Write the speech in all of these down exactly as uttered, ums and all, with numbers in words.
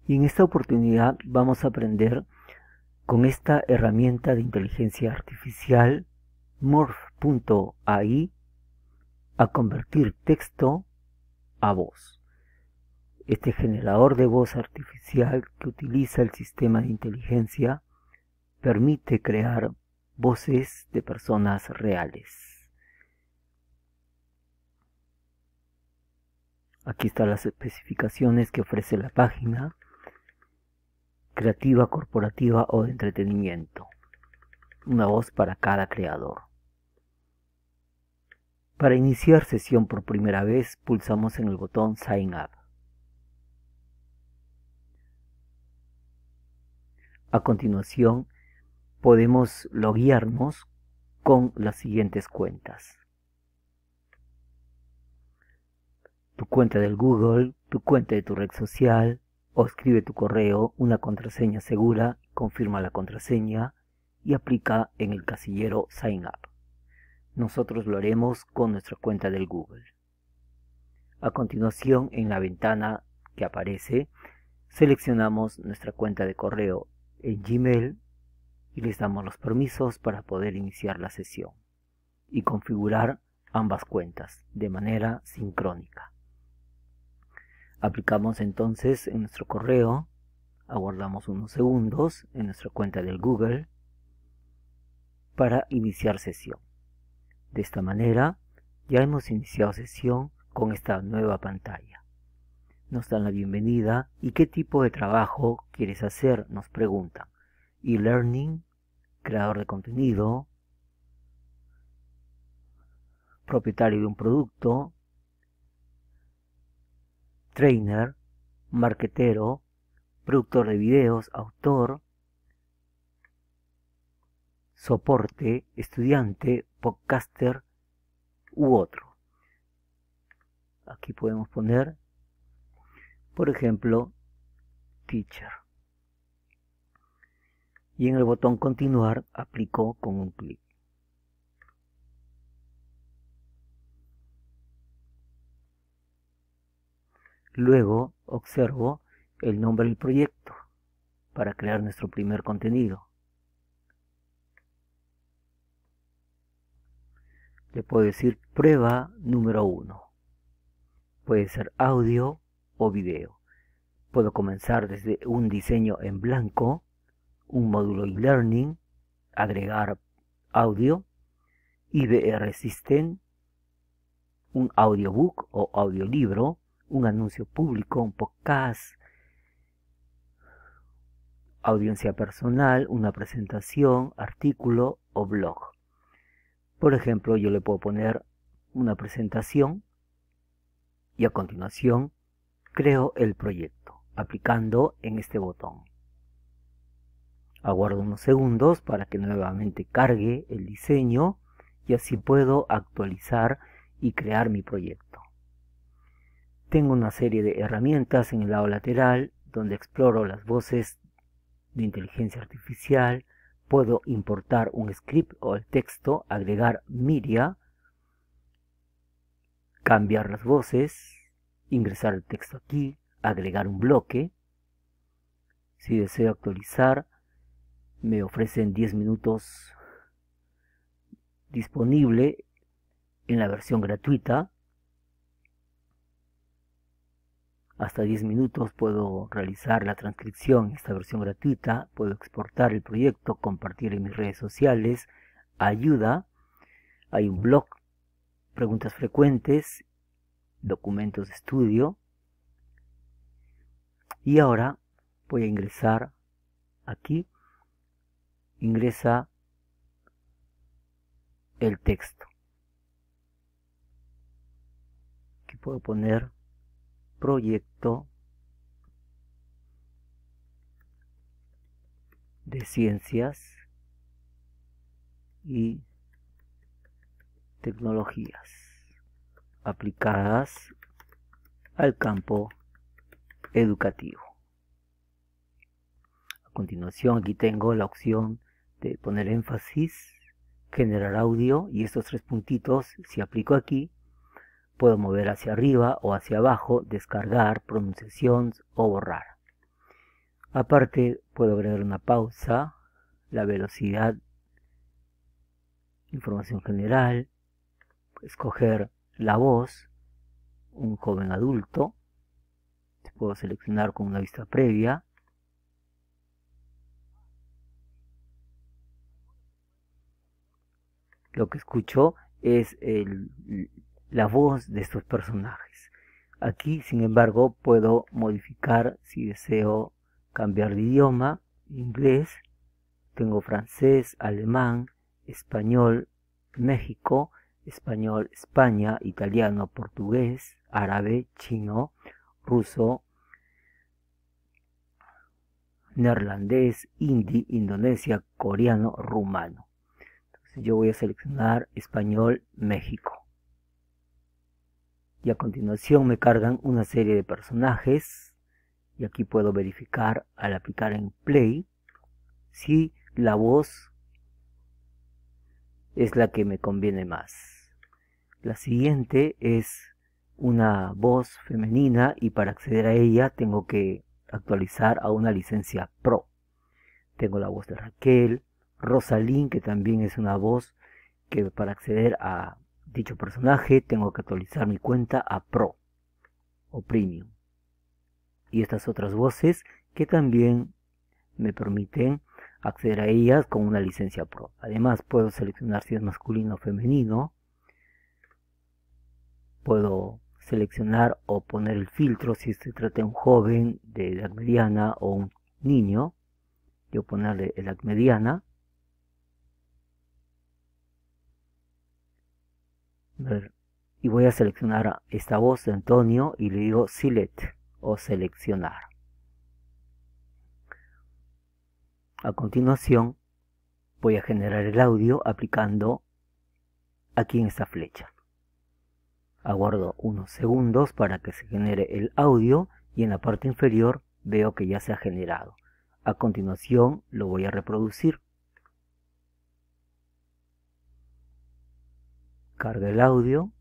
Y en esta oportunidad vamos a aprender con esta herramienta de inteligencia artificial morph punto a i a convertir texto a voz. Este generador de voz artificial que utiliza el sistema de inteligencia permite crear voces de personas reales. Aquí están las especificaciones que ofrece la página: creativa, corporativa o de entretenimiento. Una voz para cada creador. Para iniciar sesión por primera vez, pulsamos en el botón Sign Up. A continuación, podemos loguearnos con las siguientes cuentas: tu cuenta del Google, tu cuenta de tu red social, o escribe tu correo, una contraseña segura, confirma la contraseña y aplica en el casillero Sign Up. Nosotros lo haremos con nuestra cuenta del Google. A continuación, en la ventana que aparece, seleccionamos nuestra cuenta de correo en Gmail y les damos los permisos para poder iniciar la sesión y configurar ambas cuentas de manera sincrónica. Aplicamos entonces en nuestro correo, aguardamos unos segundos en nuestra cuenta del Google para iniciar sesión. De esta manera ya hemos iniciado sesión con esta nueva pantalla. Nos dan la bienvenida y qué tipo de trabajo quieres hacer, nos preguntan. E-learning, creador de contenido, propietario de un producto, trainer, marketero, productor de videos, autor, soporte, estudiante, podcaster u otro. Aquí podemos poner, por ejemplo, teacher. Y en el botón continuar aplico con un clic. Luego observo el nombre del proyecto para crear nuestro primer contenido. Le puedo decir prueba número uno. Puede ser audio o video. Puedo comenzar desde un diseño en blanco, un módulo e-learning, agregar audio, I V R System, un audiobook o audiolibro, un anuncio público, un podcast, audiencia personal, una presentación, artículo o blog. Por ejemplo, yo le puedo poner una presentación y a continuación creo el proyecto aplicando en este botón. Aguardo unos segundos para que nuevamente cargue el diseño y así puedo actualizar y crear mi proyecto. Tengo una serie de herramientas en el lado lateral donde exploro las voces de inteligencia artificial. Puedo importar un script o el texto, agregar media, cambiar las voces, ingresar el texto aquí, agregar un bloque. Si deseo actualizar, me ofrecen diez minutos disponible en la versión gratuita. Hasta diez minutos puedo realizar la transcripción en esta versión gratuita. Puedo exportar el proyecto, compartir en mis redes sociales. Ayuda. Hay un blog, preguntas frecuentes, documentos de estudio. Y ahora voy a ingresar aquí. Ingresa el texto. Aquí puedo poner proyecto de ciencias y tecnologías aplicadas al campo educativo. A continuación aquí tengo la opción de poner énfasis, generar audio y estos tres puntitos, si aplico aquí, puedo mover hacia arriba o hacia abajo, descargar, pronunciación o borrar. Aparte puedo agregar una pausa, la velocidad, información general, escoger la voz, un joven adulto, puedo seleccionar con una vista previa. Lo que escucho es el, la voz de estos personajes. Aquí, sin embargo, puedo modificar si deseo cambiar de idioma, inglés, tengo francés, alemán, español, México, español, España, italiano, portugués, árabe, chino, ruso, neerlandés, hindi, Indonesia, coreano, rumano. Entonces yo voy a seleccionar español, México. Y a continuación me cargan una serie de personajes. Y aquí puedo verificar al aplicar en play si la voz es la que me conviene más. La siguiente es una voz femenina y para acceder a ella tengo que actualizar a una licencia Pro. Tengo la voz de Raquel, Rosalind, que también es una voz que para acceder a dicho personaje tengo que actualizar mi cuenta a Pro o Premium. Y estas otras voces que también me permiten acceder a ellas con una licencia Pro. Además puedo seleccionar si es masculino o femenino. Puedo seleccionar o poner el filtro si se trata de un joven de edad mediana o un niño. Yo ponerle edad mediana. Y voy a seleccionar esta voz de Antonio y le digo Select o seleccionar. A continuación voy a generar el audio aplicando aquí en esta flecha. Aguardo unos segundos para que se genere el audio y en la parte inferior veo que ya se ha generado. A continuación lo voy a reproducir. Carga el audio.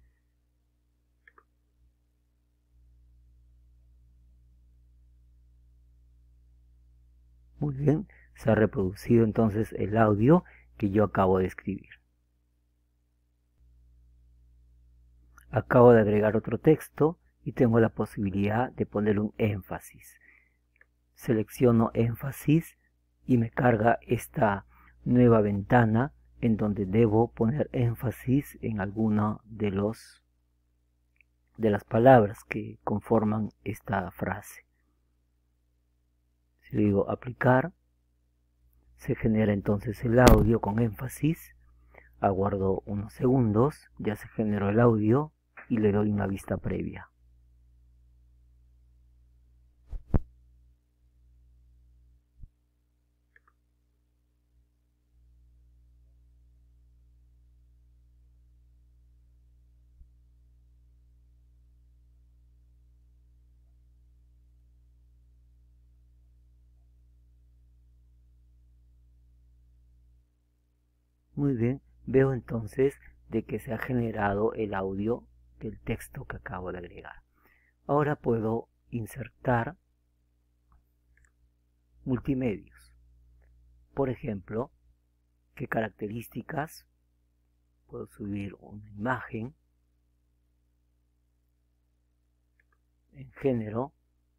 Muy bien, se ha reproducido entonces el audio que yo acabo de escribir. Acabo de agregar otro texto y tengo la posibilidad de poner un énfasis. Selecciono énfasis y me carga esta nueva ventana en donde debo poner énfasis en alguna de los de las palabras que conforman esta frase. Si le digo aplicar, se genera entonces el audio con énfasis. Aguardo unos segundos, ya se generó el audio y le doy una vista previa. Muy bien, veo entonces de que se ha generado el audio del texto que acabo de agregar. Ahora puedo insertar multimedios. Por ejemplo, qué características. Puedo subir una imagen. En género,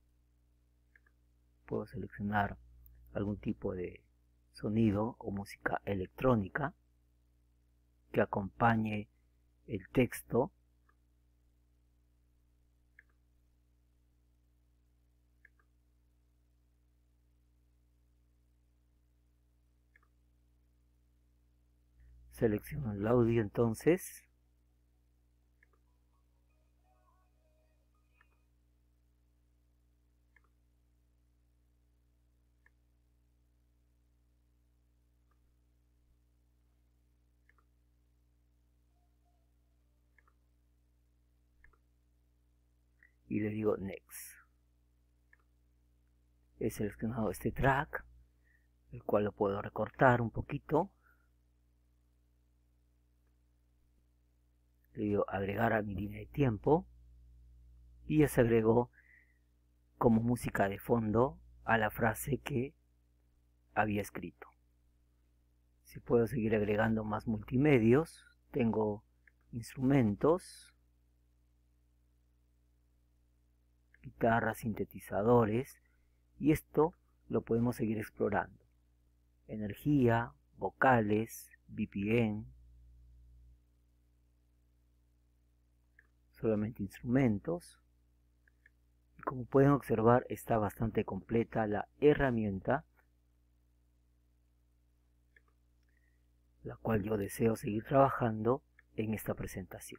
puedo seleccionar algún tipo de sonido o música electrónica que acompañe el texto. Selecciono el audio entonces. Y le digo Next. He seleccionado este track, el cual lo puedo recortar un poquito. Le digo agregar a mi línea de tiempo. Y ya se agregó como música de fondo a la frase que había escrito. Si puedo seguir agregando más multimedios, tengo instrumentos, guitarras, sintetizadores, y esto lo podemos seguir explorando. Energía, vocales, V P N, solamente instrumentos. Y como pueden observar, está bastante completa la herramienta, la cual yo deseo seguir trabajando en esta presentación.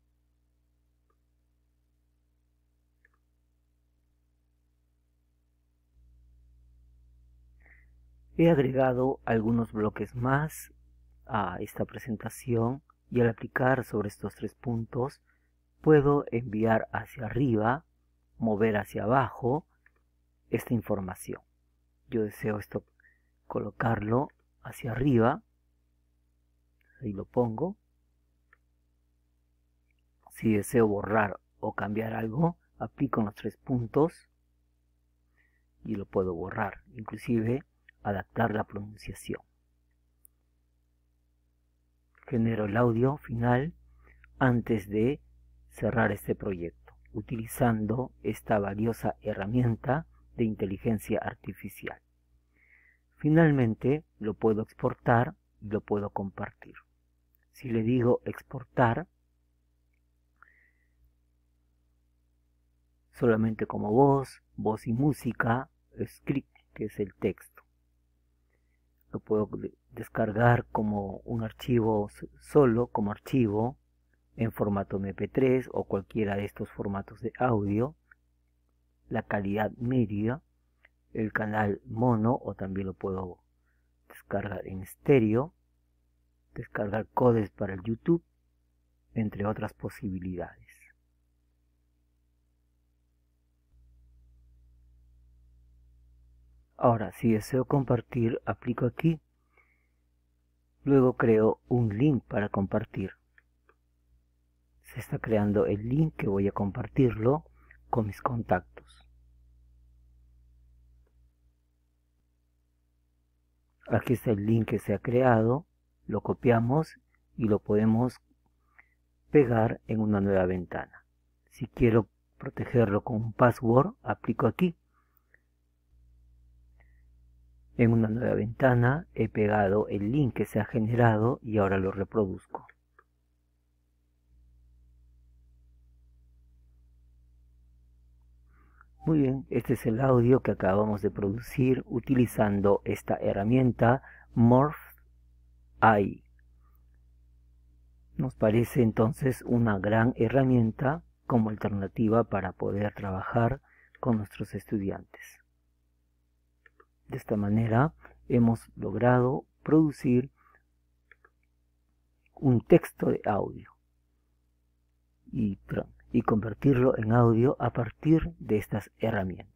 He agregado algunos bloques más a esta presentación y al aplicar sobre estos tres puntos puedo enviar hacia arriba, mover hacia abajo esta información. Yo deseo esto colocarlo hacia arriba, ahí lo pongo. Si deseo borrar o cambiar algo, aplico los tres puntos y lo puedo borrar, inclusive adaptar la pronunciación. Genero el audio final antes de cerrar este proyecto, utilizando esta valiosa herramienta de inteligencia artificial. Finalmente lo puedo exportar y lo puedo compartir. Si le digo exportar, solamente como voz, voz y música, script, que es el texto. Lo puedo descargar como un archivo solo, como archivo, en formato eme pe tres o cualquiera de estos formatos de audio. La calidad media, el canal mono, o también lo puedo descargar en estéreo, descargar codes para el YouTube, entre otras posibilidades. Ahora, si deseo compartir, aplico aquí. Luego creo un link para compartir. Se está creando el link que voy a compartirlo con mis contactos. Aquí está el link que se ha creado. Lo copiamos y lo podemos pegar en una nueva ventana. Si quiero protegerlo con un password, aplico aquí. En una nueva ventana he pegado el link que se ha generado y ahora lo reproduzco. Muy bien, este es el audio que acabamos de producir utilizando esta herramienta Morph A I. Nos parece entonces una gran herramienta como alternativa para poder trabajar con nuestros estudiantes. De esta manera hemos logrado producir un texto de audio y, y convertirlo en audio a partir de estas herramientas.